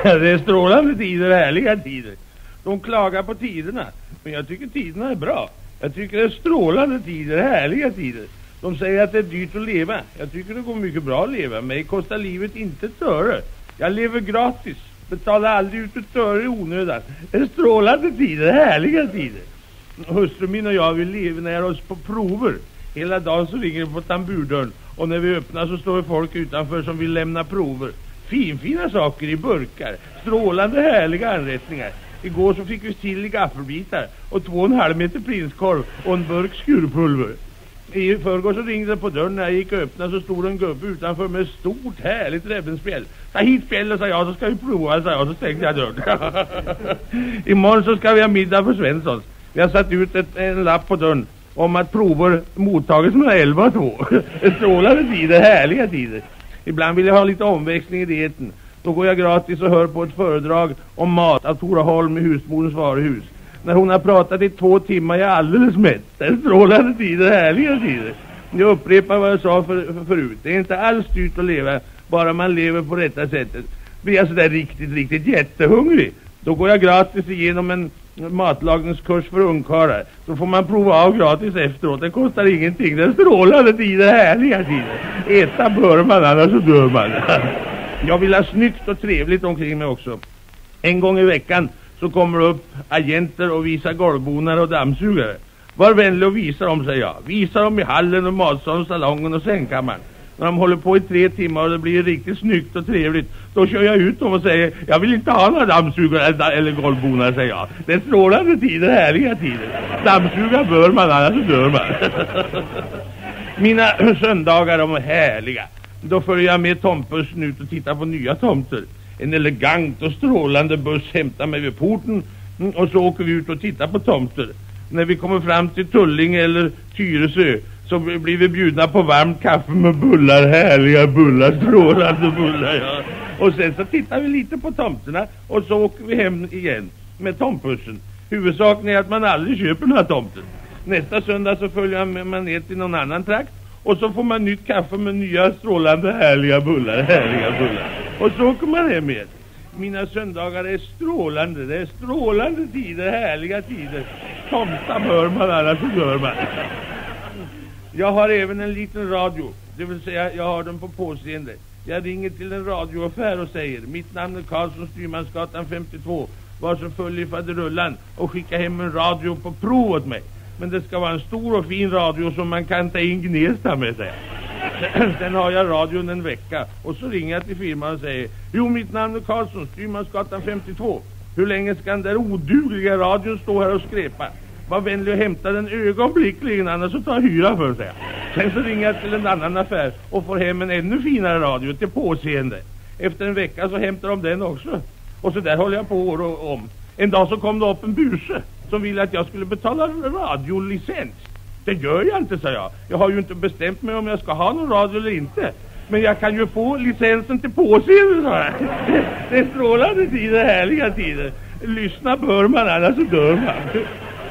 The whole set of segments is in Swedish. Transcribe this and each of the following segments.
Det är strålande tider, härliga tider. De klagar på tiderna, men jag tycker tiderna är bra. Jag tycker det är strålande tider, härliga tider. De säger att det är dyrt att leva. Jag tycker det går mycket bra att leva. Mig kostar livet inte ett öre. Jag lever gratis. Betalar aldrig ut ett öre i onödan. Det är strålande tider, härliga tider. Hustru min och jag vill leva oss på prover. Hela dagen så ringer det på tamburdörren. Och när vi öppnar så står det folk utanför som vill lämna prover. Fina saker i burkar. Strålande härliga anrättningar. Igår så fick vi till i gaffelbitar och 2,5 meter prinskorv och en burk skurpulver. I förrgår så ringde det på dörren. När jag gick och öppnade så stod en gubbe utanför med stort härligt rävbenspjäll. Ta hit spjället, sa jag, så ska vi prova, sa jag, så stängde jag dörren. Imorgon så ska vi ha middag för Svenssons. Vi har satt ut en lapp på dörren om att prover mottagits mellan 11 och 2. Strålande tider, härliga tider. Ibland vill jag ha lite omväxling i dieten. Då går jag gratis och hör på ett föredrag om mat av Tora Holm i Husmodens varuhus. När hon har pratat i 2 timmar är jag alldeles mätt. Det är strålande tider, härliga tider. Jag upprepar vad jag sa förut. Det är inte alls dyrt att leva, bara man lever på rätta sättet. Blir jag sådär riktigt jättehungrig, då går jag gratis igenom en matlagningskurs för ungkarlar. Så får man prova av gratis efteråt. Det kostar ingenting. Det är strålande tider, härliga tider. Äta bör man, annars så dör man. Jag vill ha snyggt och trevligt omkring mig också. En gång i veckan så kommer det upp agenter och visar golvbonar och dammsugare. Var vänlig och visa dem, säger jag. Visa dem i hallen och matsalen, salongen och sängkammaren. När de håller på i 3 timmar och det blir riktigt snyggt och trevligt, då kör jag ut dem och säger: jag vill inte ha några dammsugare eller golvbonar, säger jag. Det är strålande tider, härliga tider. Dammsuga bör man, annars så dör man. Mina söndagar de är härliga. Då följer jag med tomtbussen ut och tittar på nya tomter. En elegant och strålande buss hämtar mig vid porten och så åker vi ut och tittar på tomter. När vi kommer fram till Tullinge eller Tyresö så blir vi bjudna på varmt kaffe med bullar, härliga bullar, strålande bullar, ja. Och sen så tittar vi lite på tomterna och så åker vi hem igen med tomtbussen. Huvudsaken är att man aldrig köper några tomter. Nästa söndag så följer man ner till någon annan trakt och så får man nytt kaffe med nya strålande härliga bullar, härliga bullar. Och så åker man hem igen. Mina söndagar är strålande, det är strålande tider, härliga tider. Tomta bör man, annars så dör man. Jag har även en liten radio, det vill säga jag har den på påseende. Jag ringer till en radioaffär och säger: mitt namn är Karlsson, Styrmansgatan 52. Var så följer faderullan och skicka hem en radio på prov åt mig. Men det ska vara en stor och fin radio som man kan ta in Gnesta med, säger. Sen har jag radion en vecka och så ringer jag till firman och säger: jo, mitt namn är Karlsson, Styrmansgatan 52. Hur länge ska den där odugliga radion stå här och skräpa? Var vänlig och hämta den ögonblickligen, annars så tar jag hyra för, sig. Sen så ringer jag till en annan affär och får hem en ännu finare radio till påseende. Efter en vecka så hämtar de den också. Och så där håller jag på och om. En dag så kom det upp en buse som ville att jag skulle betala radiolicens. Det gör jag inte, sa jag. Jag har ju inte bestämt mig om jag ska ha någon radio eller inte. Men jag kan ju få licensen till påseende, sa jag. Det är strålande tider, härliga tider. Lyssna bör man, annars så dör man.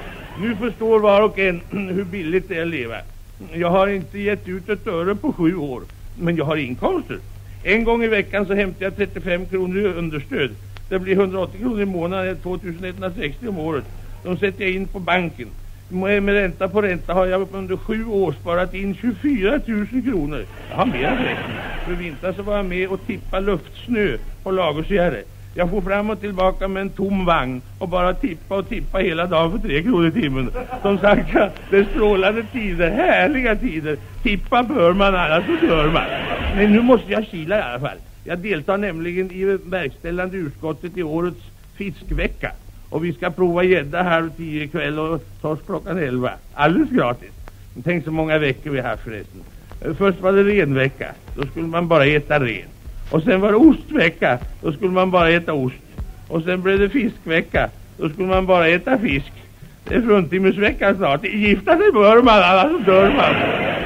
Nu förstår var och en hur billigt det är att leva. Jag har inte gett ut ett öre på 7 år, men jag har inkomster. En gång i veckan så hämtar jag 35 kronor i understöd. Det blir 180 kronor i månaden, 2160 om året. De sätter jag in på banken. Med ränta på ränta har jag under 7 år sparat in 24 000 kronor. Jag har mer än det. För vintern så var jag med och tippa luftsnö på Lagersgärde. Jag får fram och tillbaka med en tom vagn och bara tippa och tippa hela dagen för 3 kronor i timmen. Som sagt, det är strålande tider, härliga tider. Tippa bör man, annars så dör man. Men nu måste jag kila i alla fall. Jag deltar nämligen i verkställande utskottet i årets fiskvecka. Och vi ska prova gädda 9:30 ikväll och torsk klockan 11. Alldeles gratis. Tänk så många veckor vi har haft förresten. Först var det renvecka. Då skulle man bara äta ren. Och sen var det ostvecka. Då skulle man bara äta ost. Och sen blev det fiskvecka. Då skulle man bara äta fisk. Det är fruntimmesvecka snart. Gifta sig bör man, annars dör man.